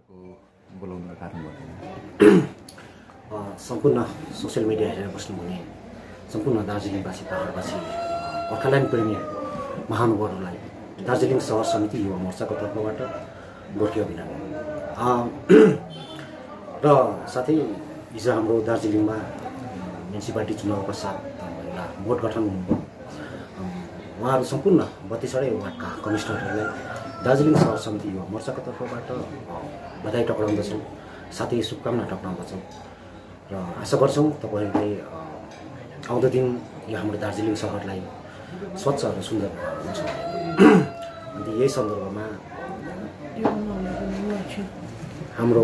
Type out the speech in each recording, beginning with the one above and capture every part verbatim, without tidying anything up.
को बोलाउन कारण भयो सम्पूर्ण सोसियल मिडिया हेरेर बस्नुहुने सम्पूर्ण दार्जिलिङवासी पहाडवासी गोर्खाल्यान्ड प्रेमी महानुभावहरूलाई दार्जिलिङ सहर समिति युवा मोर्चाको तर्फबाट गोर्खे अभिनन्दन र साथै हिजो हाम्रो दार्जिलिङमा म्युनिसिपालिटी चुनाव पश्चात एउटा बोर्ड गठन हुनुभयो। उहाँहरू सम्पूर्ण बत्तीसवटै वार्डका कमिसनरहरूलाई दार्जिलिङ सहर समिति युवा मोर्चाको तर्फबाट बधाई टक्राउँदछौँ, साथै शुभकामना टक्राउँदछौँ र आशा गर्छौँ तपाईँहरूले आउँदो दिन यो हाम्रो दार्जिलिङ सहरलाई स्वच्छ र सुन्दर हुन्छ। अन्त यही सन्दर्भमा हाम्रो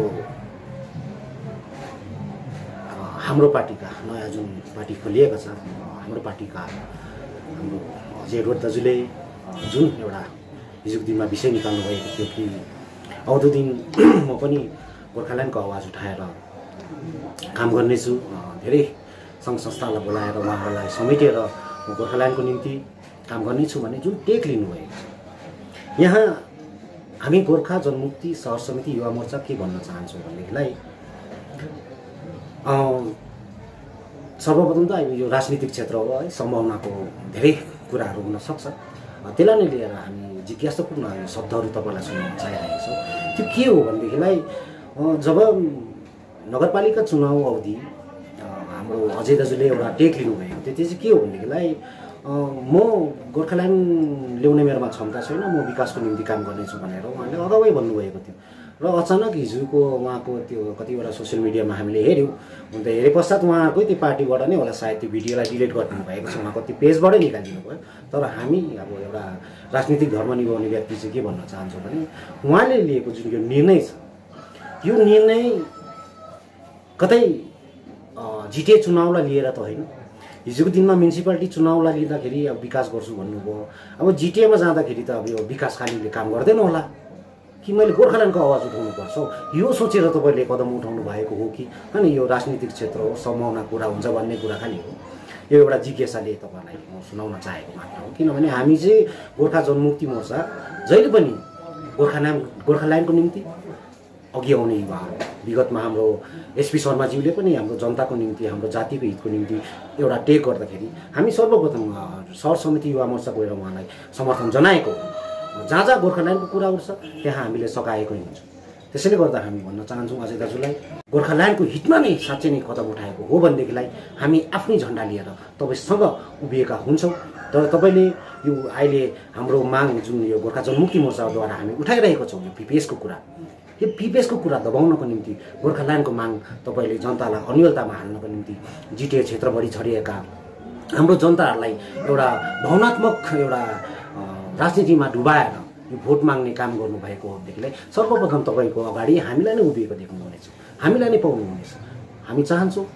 हाम्रो पार्टीका नयाँ जुन पार्टी खोलिएको छ, हाम्रो पार्टीका हाम्रो जेडवट दाजुले जुन एउटा हिजोको दिनमा विषय निकाल्नु भएको थियो कि आउँदो दिन म पनि गोर्खाल्यान्डको आवाज उठाएर काम गर्नेछु, धेरै सङ्घ संस्थालाई बोलाएर उहाँहरूलाई समेटेर म गोर्खाल्यान्डको निम्ति काम गर्नेछु भन्ने जुन टेक लिनुभएको छ। यहाँ हामी गोर्खा जनमुक्ति सहर समिति युवा मोर्चा के भन्न चाहन्छौँ भनेदेखिलाई सर्वप्रथम त यो राजनीतिक क्षेत्र हो है, सम्भावनाको धेरै कुराहरू हुन सक्छ, त्यसलाई नै लिएर हामी जिज्ञासापूर्ण यो शब्दहरू तपाईँलाई सुनाउन चाहिरहेका छौँ। त्यो के हो भनेदेखिलाई जब नगरपालिका चुनाव अवधि हाम्रो अजय दाजुले एउटा टेक लिनुभएको थियो, त्यो चाहिँ के हो भनेदेखिलाई म गोर्खाल्यान्ड ल्याउने मेरोमा क्षमता छैन, म विकासको निम्ति काम गर्नेछु भनेर उहाँले अगावै भन्नुभएको थियो र अचानक हिजोको उहाँको त्यो कतिवटा सोसियल मिडियामा हामीले हेऱ्यौँ। अन्त हेरे पश्चात उहाँहरूकै त्यो पार्टीबाट नै होला सायद त्यो भिडियोलाई डिलिट गरिदिनु भएको छ, उहाँको त्यो पेजबाटै निकालिदिनु भयो। तर हामी अब एउटा राजनीतिक धर्म निभाउने व्यक्ति चाहिँ के भन्न चाहन्छौँ भने उहाँले लिएको जुन यो निर्णय छ, यो निर्णय कतै जिटिए चुनावलाई लिएर त होइन। हिजोको दिनमा म्युनिसिपालिटी चुनावलाई लिँदाखेरि अब विकास गर्छु भन्नुभयो, अब जिटिएमा जाँदाखेरि त अब यो विकास खालीले काम गर्दैन होला कि मैले गोर्खाल्यान्डको आवाज उठाउनु पर्छ, यो सोचेर तपाईँले कदम उठाउनु भएको हो कि अनि यो राजनीतिक क्षेत्र हो, सम्भावना कुरा हुन्छ भन्ने कुरा खालि हो। यो एउटा जिज्ञासाले तपाईँलाई म सुनाउन चाहेको मात्र हो, किनभने हामी चाहिँ गोर्खा जनमुक्ति मोर्चा जहिले पनि गोर्खाल्यान्ड गोर्खाल्यान्डको निम्ति अघि आउने युवाहरू। विगतमा हाम्रो एसपी शर्माज्यूले पनि हाम्रो जनताको निम्ति, हाम्रो जातिको हितको निम्ति एउटा टेक गर्दाखेरि हामी सर्वप्रथम सहर समिति युवा मोर्चा गएर उहाँलाई समर्थन जनाएको, जहाँ जहाँ गोर्खाल्यान्डको कुरा उठ्छ त्यहाँ हामीले सघाएकै हुन्छ। त्यसैले गर्दा हामी भन्न चाहन्छौँ अजय दाजुलाई, गोर्खाल्यान्डको हितमा नै साँच्चै नै कदम उठाएको हो भनेदेखिलाई हामी आफ्नै झन्डा लिएर तपाईँसँग उभिएका हुन्छौँ। तर तपाईँले यो अहिले हाम्रो माग जुन यो गोर्खा जनमुक्ति मोर्चाद्वारा हामी उठाइरहेको छौँ, यो पिपिएसको कुरा, यो पिपिएसको कुरा दबाउनको निम्ति गोर्खाल्यान्डको माग तपाईँले जनतालाई अन्यलतामा हाल्नको निम्ति जिटिए क्षेत्रभरि छरिएका हाम्रो जनताहरूलाई एउटा भावनात्मक एउटा राजनीतिमा डुबाएर यो भोट माग्ने काम गर्नुभएको हो भनेदेखिलाई सर्वप्रथम तपाईँको अगाडि हामीलाई नै उभिएको देख्नुहुनेछ, हामीलाई नै पाउनुहुनेछ। हामी चाहन्छौँ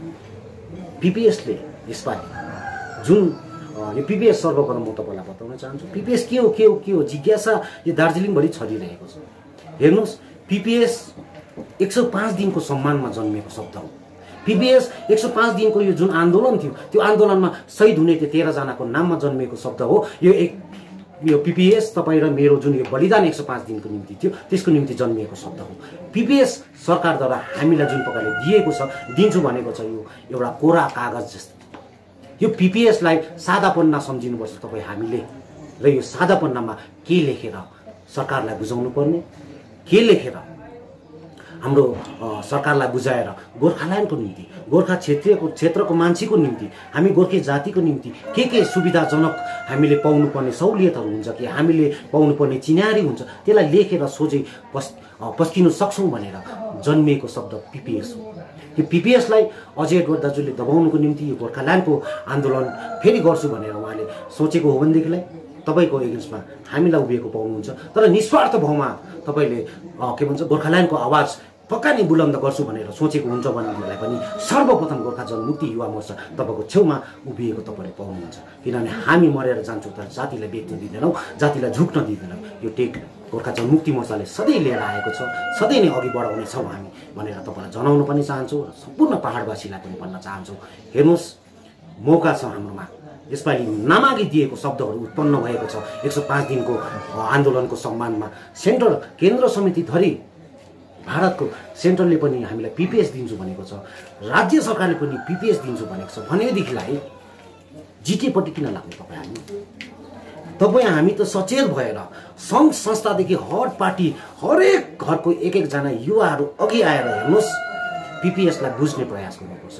पिपिएसले यसपालि जुन यो पिपिएस सर्वप्रथम म तपाईँलाई बताउन चाहन्छु पिपिएस के हो के हो के हो जिज्ञासा यो दार्जिलिङभरि छरिरहेको छ। हेर्नुहोस्, पिपिएस एक सौ पाँच दिनको सम्मानमा जन्मिएको शब्द हो। पिपिएस एक सौ पाँच दिनको यो जुन आन्दोलन थियो, त्यो आन्दोलनमा शहीद हुने त्यो तेह्रजनाको नाममा जन्मिएको शब्द हो। यो एक यो पिपिएस तपाईँ र मेरो जुन यो बलिदान एक सौ पाँच दिनको निम्ति थियो, त्यसको निम्ति जन्मिएको शब्द हो। पिपिएस सरकारद्वारा हामीलाई जुन प्रकारले दिएको छ, दिन्छु भनेको छ, यो एउटा कोरा कागज जस्तो। यो पिपिएसलाई सादा पन्ना सम्झिनुपर्छ तपाईँ हामीले, र यो सादा पन्नामा के लेखेर सरकारलाई बुझाउनु पर्ने, के लेखेर हाम्रो सरकारलाई बुझाएर गोर्खाल्यान्डको निम्ति, गोर्खा क्षेत्रीयको क्षेत्रको मान्छेको निम्ति, हामी गोर्खे जातिको निम्ति के के सुविधाजनक हामीले पाउनुपर्ने सहुलियतहरू हुन्छ कि हामीले पाउनुपर्ने चिनारी हुन्छ, त्यसलाई लेखेर सोझै पस् पस्किनु सक्छौँ भनेर जन्मिएको शब्द पिपिएस हो। यो पिपिएसलाई अजय एडवर्ड दाजुले दबाउनुको निम्ति यो गोर्खाल्यान्डको आन्दोलन फेरि गर्छु भनेर उहाँले सोचेको हो भनेदेखिलाई तपाईँको एगेन्स्टमा हामीलाई उभिएको पाउनुहुन्छ। तर निस्वार्थ भावमा तपाईँले के भन्छ गोर्खाल्यान्डको आवाज पक्का नै बुलन्द गर्छु भनेर सोचेको हुन्छ भनेदेखिलाई पनि सर्वप्रथम गोर्खा जनमुक्ति युवा मोर्चा तपाईँको छेउमा उभिएको तपाईँले पाउनुहुन्छ। किनभने हामी मरेर जान्छौँ तर जातिलाई बेच्न दिँदैनौँ, जातिलाई झुक्न दिँदैनौँ। यो टेक गोर्खा जनमुक्ति मोर्चाले सधैँ लिएर आएको छ, सधैँ नै अघि बढाउनेछौँ हामी भनेर तपाईँलाई जनाउन पनि चाहन्छौँ र सम्पूर्ण पहाडवासीलाई पनि भन्न चाहन्छौँ। हेर्नुहोस्, मौका छ हाम्रोमा, यसपालि नमागी दिएको शब्दहरू उत्पन्न भएको छ। एक सौ पाँच दिनको आन्दोलनको सम्मानमा सेन्ट्रल केन्द्र समिति धरि भारतको सेन्ट्रलले पनि हामीलाई पिपिएस दिन्छु भनेको छ, राज्य सरकारले पनि पिपिएस दिन्छु भनेको छ भनेदेखिलाई जिटिएपट्टि किन लाग्नु तपाईँ हामी? तपाईँ हामी त सचेत भएर सङ्घ संस्थादेखि हर पार्टी हरेक घरको एक एकजना युवाहरू अघि आएर हेर्नुहोस् पिपिएसलाई बुझ्ने प्रयास गर्नुपर्छ।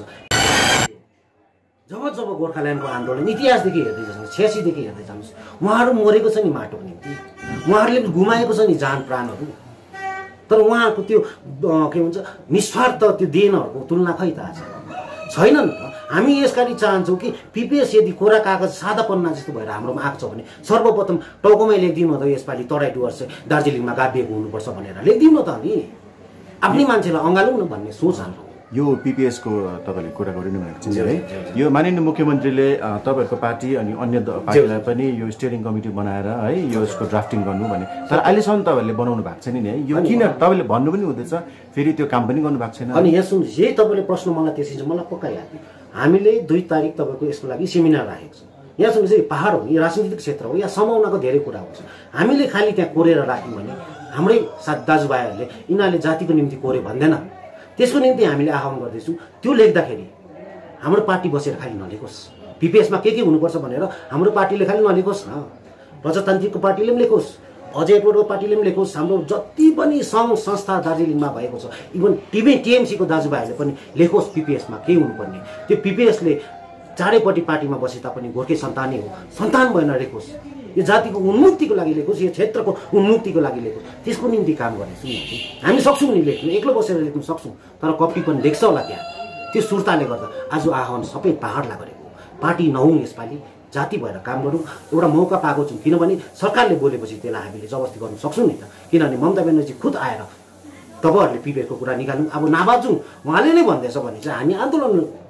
जब जब गोर्खाल्यान्डको आन्दोलन इतिहासदेखि हेर्दै जानुहोस्, छ्यासीदेखि हेर्दै जानुहोस्, उहाँहरू मरेको छ नि माटोको निम्ति, उहाँहरूले गुमाएको छ नि जान प्राणहरू, तर उहाँहरूको त्यो के भन्छ निस्वार्थ त्यो देनहरूको तुलना खै त आज छैन नि त। हामी यसकारी चाहन्छौँ कि पिपिएस यदि कोरा कागज सादा पन्ना जस्तो भएर हाम्रोमा आएको छ भने सर्वप्रथम टाउकोमै लेखिदिनु त यसपालि तराई डुवर्स दार्जिलिङमा गाभिएको हुनुपर्छ भनेर लेखिदिनु त नि, आफ्नै मान्छेलाई अँगालौँ न भन्ने सोच हाम्रो। यो पिपिएसको तपाईँले कुरा गरिनु भएको चिज है, यो माननीय मुख्यमन्त्रीले तपाईँहरूको पार्टी अनि अन्य पार्टीलाई पनि यो स्टियरिङ कमिटी बनाएर है यो यसको ड्राफ्टिङ गर्नु भने, तर अहिलेसम्म तपाईँहरूले बनाउनु भएको छैन नि है, यो किन तपाईँले भन्नु पनि हुँदैछ फेरि त्यो काम पनि गर्नु भएको छैन? अनि यहाँ सुन्नुहोस्, यही तपाईँले प्रश्न मलाई त्यसै चाहिँ मलाई पक्काइहाल्यो। हामीले दुई तारिक तपाईँको यसको लागि सेमिनार राखेको छ। यहाँ सुन्नुहोस्, यो पहाड हो, यो राजनीतिक क्षेत्र हो, यहाँ समाउनको धेरै कुरा हुन्छ। हामीले खालि त्यहाँ कोरेर राख्यौँ भने हाम्रै साथ दाजुभाइहरूले यिनीहरूले जातिको निम्ति कोरे भन्दैन, त्यसको निम्ति हामीले आह्वान गर्दैछौँ। त्यो लेख्दाखेरि हाम्रो पार्टी बसेर खालि नलेखोस्, पिपिएसमा के के हुनुपर्छ भनेर हाम्रो पार्टीले खालि नलेखोस् न, प्रजातान्त्रिकको पार्टीले पनि लेखोस्, अजय एडवर्डको पार्टीले पनि लेखोस्, हाम्रो जति पनि सङ्घ संस्था दार्जिलिङमा भएको छ, इभन टिभी टिएमसीको दाजुभाइहरूले पनि लेखोस् पिपिएसमा के हुनुपर्ने। त्यो पिपिएसले चारैपट्टि पार्टीमा बसे तापनि गोर्खे सन्तानै हो, सन्तान भएन लेखोस्, यो जातिको उन्मुक्तिको लागि लेखोस्, यो क्षेत्रको उन्मुक्तिको लागि लेखोस्, त्यसको निम्ति काम गर्नेछौँ हामी। सक्छौँ नि लेख्नु, एक्लो बसेर लेख्नु सक्छौँ, तर कपी पनि लेख्छ होला त्यहाँ। त्यो सुर्ताले गर्दा आज आह्वान सबै पहाडलाई गरेको, पार्टी नहौँ यसपालि, जाति भएर काम गरौँ। एउटा मौका पाएको छौँ, किनभने सरकारले बोलेपछि त्यसलाई हामीले जबरजस्ती गर्नु सक्छौँ नि त, किनभने ममता ब्यानर्जी खुद आएर तपाईँहरूले पिपिएसको कुरा निकाल्नु, अब नाबाजौँ उहाँले नै भन्दैछ भने चाहिँ हामी आन्दोलन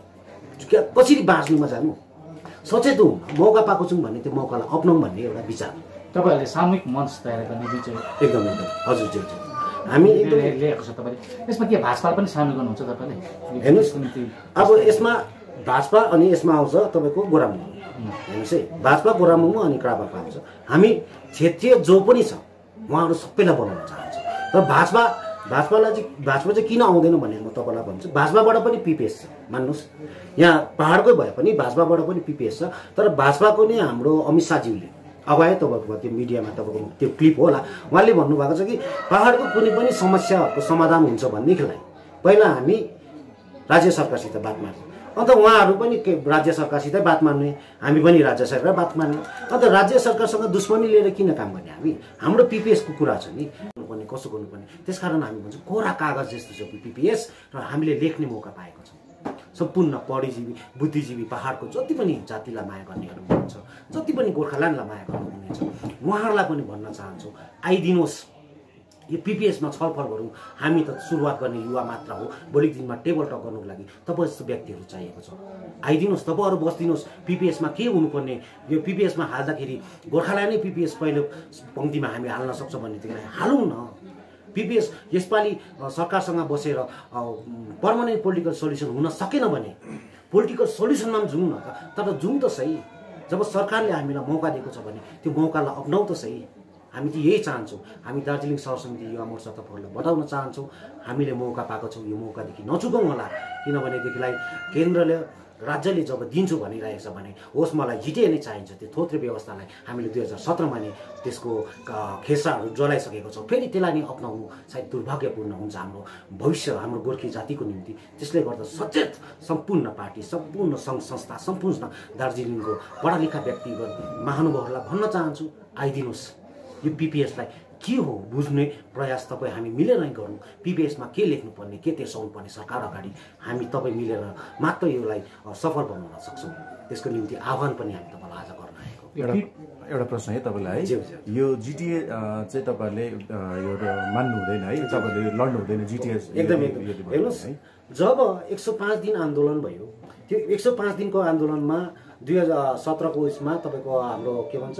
कसरी बाँच्नुमा जानु, सचेत हौँ, मौका पाएको छौँ भने त्यो मौकालाई अपनाउँ भन्ने एउटा विचार। तपाईँहरूले सामूहिक मञ्च तयार गर्ने विषय एकदम एकदम हजुर ज्यू ज्यू हामी एकदम ल्याएको छ। तपाईँले यसमा के भाजपा पनि सामेल गर्नुहुन्छ तपाईँले? हेर्नुहोस्, अब यसमा भाजपा अनि यसमा आउँछ तपाईँको गोरामुङ, हेर्नुहोस् है, भाजपा गोरामुङ अनि क्राबापा आउँछ। हामी क्षेत्रीय जो पनि छ उहाँहरू सबैलाई बनाउन चाहन्छ, तर भाजपा भाजपालाई चाहिँ भाजपा चाहिँ किन आउँदैन भनेर म तपाईँलाई भन्छु। भाजपाबाट पनि पिपिएस छ, मान्नुहोस्, यहाँ पहाडकै भए पनि भाजपाबाट पनि पिपिएस छ, तर भाजपाको नै हाम्रो अमित शाहज्यूले अब आयो तपाईँको त्यो मिडियामा तपाईँको त्यो क्लिप होला, उहाँले भन्नुभएको छ कि पहाडको कुनै पनि समस्याहरूको समाधान हुन्छ भनेदेखिलाई पहिला हामी राज्य सरकारसित बात मार्छौँ, अन्त उहाँहरू पनि के राज्य सरकारसितै बात मार्ने, हामी पनि राज्य सरकार बात मार्ने, अन्त राज्य सरकारसँग दुश्मनी लिएर किन काम गर्ने? हामी हाम्रो पिपिएसको कुरा छ नि, गर्नुपर्ने कसो गर्नुपर्ने, त्यसकारण हामी भन्छौँ कोरा कागज जस्तो छ पिपिएस, र हामीले लेख्ने मौका पाएको छौँ। सम्पूर्ण पढिजीवी बुद्धिजीवी पहाडको जति पनि जातिलाई माया गर्नेहरू हुनुहुन्छ, जति पनि गोर्खाल्यान्डलाई माया गर्नुहुनेछ, उहाँहरूलाई पनि भन्न चाहन्छौँ आइदिनुहोस्, यो पिपिएसमा छलफल गरौँ। हामी त सुरुवात गर्ने युवा मात्र हो, भोलिको दिनमा टेबल टक गर्नुको लागि तपाईँ जस्तो व्यक्तिहरू चाहिएको छ। आइदिनुहोस्, तपाईँहरू बसिदिनुहोस्, पिपिएसमा के हुनुपर्ने, यो पिपिएसमा हाल्दाखेरि गोर्खाल्यान्ड नै पिपिएस पहिलो पङ्क्तिमा हामी हाल्न सक्छौँ भनेदेखि हालौँ न। पिपिएस यसपालि सरकारसँग बसेर पर्मानेन्ट पोलिटिकल सोल्युसन हुन सकेन भने पोलिटिकल सोल्युसनमा पनि जाउँ न त, तर जाउँ त सही। जब सरकारले हामीलाई मौका दिएको छ भने त्यो मौकालाई अपनाउँ त सही। हामी चाहिँ यही चाहन्छौँ, हामी दार्जिलिङ सहर समिति युवा मोर्चा तपाईँहरूलाई बताउन चाहन्छौँ, हामीले मौका पाएको छौँ, यो मौकादेखि नचुकौँ होला, किनभनेदेखिलाई केन्द्रले राज्यले जब दिन्छु भनिरहेको छ भने होस् मलाई जिटिए नै चाहिन्छ। त्यो थोत्रे व्यवस्थालाई हामीले दुई हजार सत्रमा नै त्यसको खेसाहरू जलाइसकेको छौँ, फेरि त्यसलाई नै अप्नाउनु सायद दुर्भाग्यपूर्ण हुन्छ हाम्रो भविष्य, हाम्रो गोर्खे जातिको निम्ति। त्यसले गर्दा सचेत सम्पूर्ण पार्टी, सम्पूर्ण सङ्घ संस्था, सम्पूर्ण दार्जिलिङको पढालेखा व्यक्तिगत महानुभावहरूलाई भन्न चाहन्छु, आइदिनुहोस्, यो पिपिएसलाई के हो बुझ्ने प्रयास तपाईँ हामी मिलेर नै गरौँ। पिपिएसमा के लेख्नुपर्ने, के तेर्साउनु पर्ने सरकार अगाडि हामी तपाईँ मिलेर मात्र यसलाई सफल बनाउन सक्छौँ। त्यसको निम्ति आह्वान पनि हामी तपाईँलाई आज गर्न आएको। एउटा एउटा प्रश्न है तपाईँलाई, यो जिटिए चाहिँ तपाईँहरूले यो मान्नु हुँदैन है, तपाईँहरूले लड्नु हुँदैन जिटिए? एकदम एकदम हेर्नुहोस्, जब एक सौ पाँच दिन आन्दोलन भयो, त्यो एक सौ पाँच दिनको आन्दोलनमा दुई हजार सत्रको उसमा तपाईँको हाम्रो के भन्छ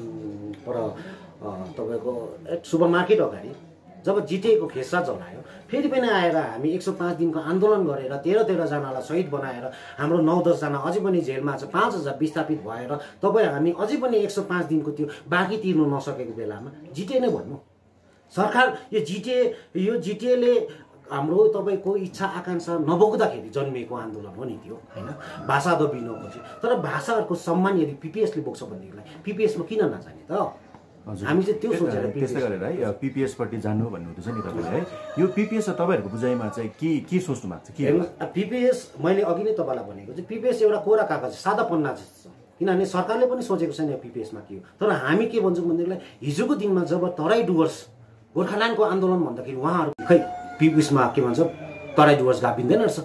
पर तपाईँको सुपर मार्केट अगाडि जब जिटिएको खेस्रा जलायो, फेरि पनि आएर हामी एक सौ पाँच दिनको आन्दोलन गरेर तेह्र तेह्रजनालाई शहीद बनाएर हाम्रो नौ दसजना अझै पनि जेलमा छ, पाँच हजार विस्थापित भएर तपाईँ हामी अझै पनि एक सौ पाँच दिनको त्यो बाँकी तिर्नु नसकेको बेलामा जिटिए नै भन्नु, सरकार यो जिटिए यो जिटिएले हाम्रो तपाईँको इच्छा आकाङ्क्षा नबोक्दाखेरि जन्मिएको आन्दोलन हो नि त्यो होइन भाषा त बिनोपछि तर भाषाहरूको सम्मान यदि पिपिएसले बोक्छ भनेदेखिलाई पिपिएसमा किन नजाने त हामी चाहिँ त्यो सोचेर त्यस्तै गरेर है पिपिएसपट्टि जानु भन्नुहुँदैछ नि तपाईँले है यो पिपिएस तपाईँहरूको बुझाइमा चाहिँ के के सोच्नु भएको छ के पिपिएस मैले अघि नै तपाईँलाई भनेको चाहिँ पिपिएस एउटा कोरा कागज सादा पन्ना जस्तो छ किनभने सरकारले पनि सोचेको छैन पिपिएसमा के हो तर हामी के भन्छौँ भनेदेखिलाई हिजोको दिनमा जब तराई डुवर्स गोर्खाल्यान्डको आन्दोलन भन्दाखेरि उहाँहरू खै पिपिएसमा के भन्छ तराई डुवर्स गाभिँदैन रहेछ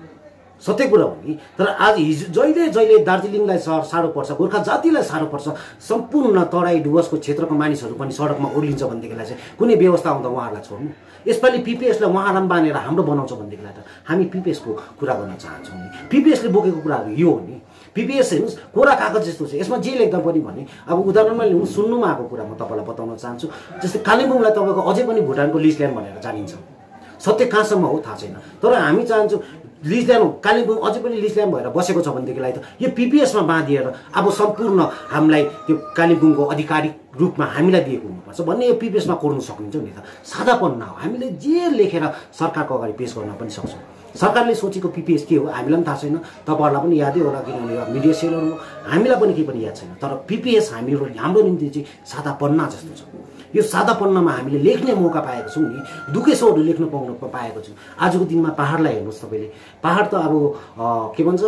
सत्य कुरा हो नि तर आज हिजो जहिले जहिले दार्जिलिङलाई साह्रो पर्छ गोर्खा जातिलाई साह्रो पर्छ सम्पूर्ण तराई डुवर्सको क्षेत्रको मानिसहरू पनि सडकमा ओर्लिन्छ भनेदेखिलाई चाहिँ कुनै व्यवस्था आउँदा उहाँहरूलाई छोड्नु यसपालि पिपिएसलाई उहाँलाई बानेर हाम्रो बनाउँछ भनेदेखिलाई त हामी पिपिएसको कुरा गर्न चाहन्छौँ नि पिपिएसले बोकेको कुराहरू यो हो नि पिपिएस हेर्नुहोस् कोरा कागज जस्तो छ यसमा जे लेख्दा पनि भने अब उदाहरणमा लिनु सुन्नुमा आएको कुरा म तपाईँलाई बताउन चाहन्छु जस्तै कालिम्पोङलाई तपाईँको अझै पनि भुटानको लिजल्यान्ड भनेर जानिन्छ सत्य कहाँसम्म हो थाहा छैन तर हामी चाहन्छौँ लिजल्यान्ड कालिम्पोङ अझै पनि लिजल्यान्ड भएर बसेको छ भनेदेखिलाई त यो पिपिएसमा बाँधिएर अब सम्पूर्ण हामीलाई त्यो कालिम्पोङको आधिकारिक रूपमा हामीलाई दिएको हुनुपर्छ भन्ने यो पिपिएसमा कोर्नु सकिन्छ नि त सादापन हो हामीले जे लेखेर सरकारको अगाडि पेश गर्न पनि सक्छौँ सरकारले सोचेको पिपिएस के हो हामीलाई पनि थाहा छैन तपाईँहरूलाई पनि यादै होला किनभने मिडिया सेलहरू हो हामीलाई पनि केही पनि याद छैन तर पिपिएस हामीहरू हाम्रो निम्ति चाहिँ सादा पन्ना जस्तो छ यो सादा पन्नामा हामीले लेख्ने मौका पाएको छौँ नि दुखेसोहरू लेख्नु पाउनु पाएको छौँ आजको दिनमा पहाडलाई हेर्नुहोस् तपाईँले पहाड त अब के भन्छ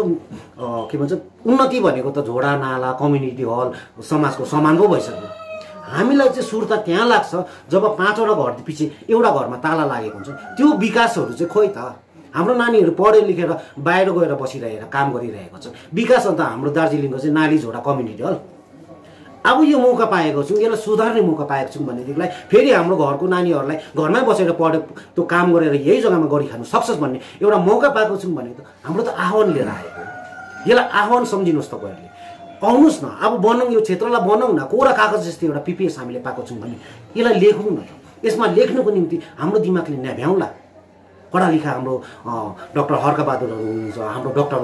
के भन्छ उन्नति भनेको त झोडा नाला कम्युनिटी हल समाजको समान पो भइसक्यो हामीलाई चाहिँ सुर्ता त्यहाँ लाग्छ जब पाँचवटा घर पछि एउटा घरमा ताला लागेको हुन्छ त्यो विकासहरू चाहिँ खोइ त हाम्रो नानीहरू पढे लेखेर बाहिर गएर बसिरहेर काम गरिरहेको छ विकास अन्त हाम्रो दार्जिलिङको चाहिँ नाली झोडा कम्युनिटी हल अब यो मौका पाएको छौँ यसलाई सुधार्ने मौका पाएको छौँ भनेदेखिलाई फेरि हाम्रो घरको नानीहरूलाई घरमै बसेर पढे त्यो काम गरेर यही जग्गामा गरी खानु सक्छस् भन्ने एउटा मौका पाएको छौँ भनेको त हाम्रो त आह्वान लिएर आएको यसलाई आह्वान सम्झिनुहोस् तपाईँहरूले आउनुहोस् न अब बनाउँ यो क्षेत्रलाई बनाउँ न कोरा कागज जस्तै एउटा पिपिएस हामीले पाएको छौँ भने यसलाई लेखौँ न त यसमा लेख्नुको निम्ति हाम्रो दिमागले न्याभ्याउला पढा लेखा हाम्रो डाक्टर हर्कबहादुरहरू हुनुहुन्छ हाम्रो डाक्टर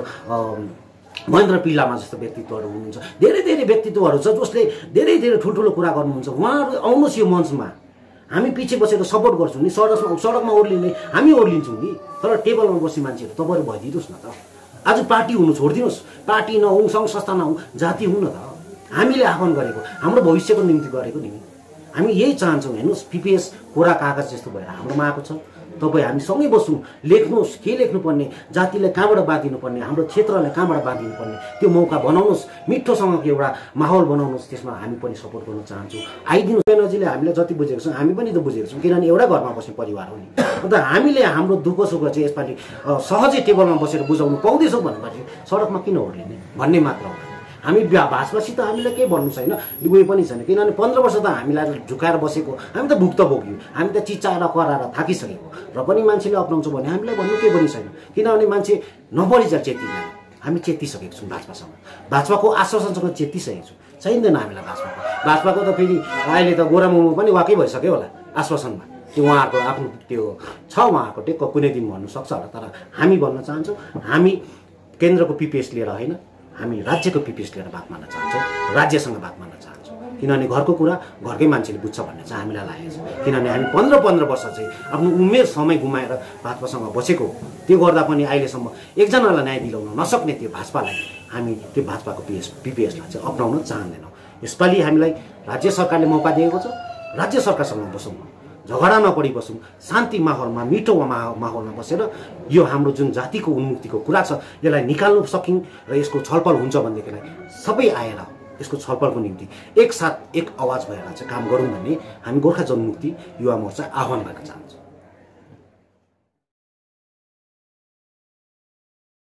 महेन्द्र पिल्लामा जस्तो व्यक्तित्वहरू हुनुहुन्छ धेरै धेरै व्यक्तित्वहरू छ जसले धेरै धेरै ठुल्ठुलो कुरा गर्नुहुन्छ उहाँहरू आउनुहोस् यो मञ्चमा हामी पछि बसेर सपोर्ट गर्छौँ नि सडकमा सडकमा ओर्लिने हामी ओर्लिन्छौँ नि तर टेबलमा बस्ने मान्छेहरू तपाईँहरू भइदिनुहोस् न त आज पार्टी हुनु छोडिदिनुहोस् पार्टी नहुँ सङ्घ संस्था नहुँ जाति हुँ न त हामीले आह्वान गरेको हाम्रो भविष्यको निम्ति गरेको नि हामी यही चाहन्छौँ हेर्नुहोस् पिपिएस कोरा कागज जस्तो भएर हाम्रोमा आएको छ तपाईँ हामी सँगै बसौँ लेख्नुहोस् के लेख्नुपर्ने जातिलाई कहाँबाट बाँधिनुपर्ने हाम्रो क्षेत्रलाई कहाँबाट बाँधिनुपर्ने त्यो मौका बनाउनुहोस् मिठोसँगको एउटा माहौल बनाउनुहोस् त्यसमा हामी पनि सपोर्ट गर्न चाहन्छौँ आइदिनु बेनर्जीले हामीलाई जति बुझेको छौँ हामी पनि त बुझेको छौँ किनभने एउटा घरमा बस्ने परिवार हो नि अन्त हामीले हाम्रो दुःख सुख चाहिँ यसपालि सहजै टेबलमा बसेर बुझाउनु पाउँदैछौँ भनेपछि सडकमा किन ओर्लिने भन्ने मात्र हो हामी भाजपासित हामीलाई केही भन्नु छैन उयो पनि छैन किनभने पन्ध्र वर्ष त हामीलाई झुकाएर बसेको हामी त भुक्त बोक्यौँ हामी त चिच्चाएर कराएर थाकिसकेको र पनि मान्छेले अप्नाउँछ भने हामीलाई भन्नु केही पनि छैन किनभने मान्छे नपरिचय चेतिँदैन हामी चेतिसकेको छौँ भाजपासँग भाजपाको आश्वासनसँग चेतिसकेको छौँ चाहिँदैन हामीलाई भाजपाको भाजपाको त फेरि अहिले त गोरा मोमो पनि वाकै भइसक्यो होला आश्वासनमा त्यो उहाँहरूको आफ्नो त्यो छ उहाँहरूको टेक्क कुनै दिन भन्नु सक्छ होला तर हामी भन्न चाहन्छौँ हामी केन्द्रको पिपिएस लिएर होइन हामी राज्यको पिपिएस लिएर बात मार्न चाहन्छौँ राज्यसँग बात मार्न चाहन्छौँ किनभने घरको कुरा घरकै मान्छेले बुझ्छ भन्ने चाहिँ हामीलाई लागेको छ किनभने हामी पन्ध्र पन्ध्र वर्ष चाहिँ आफ्नो उमेर समय गुमाएर भाजपासँग बसेको त्यो गर्दा पनि अहिलेसम्म एकजनालाई न्याय दिलाउन नसक्ने त्यो भाजपालाई हामी त्यो भाजपाको पिएस पिपिएसलाई चाहिँ अप्नाउन चाहँदैनौँ यसपालि हामीलाई राज्य सरकारले मौका दिएको छ राज्य सरकारसँग बसौँ झगडा नपरी बसौँ शान्ति माहौलमा मिठो माहौलमा बसेर यो हाम्रो जुन जातिको उन्मुक्तिको कुरा छ यसलाई निकाल्नु सकिन् र यसको छलफल हुन्छ भनेदेखिलाई सबै आएर यसको छलफलको निम्ति एकसाथ एक आवाज भएर चाहिँ काम गरौँ भन्ने हामी गोर्खा जनमुक्ति युवा मोर्चा आह्वान गर्न चाहन्छौँ।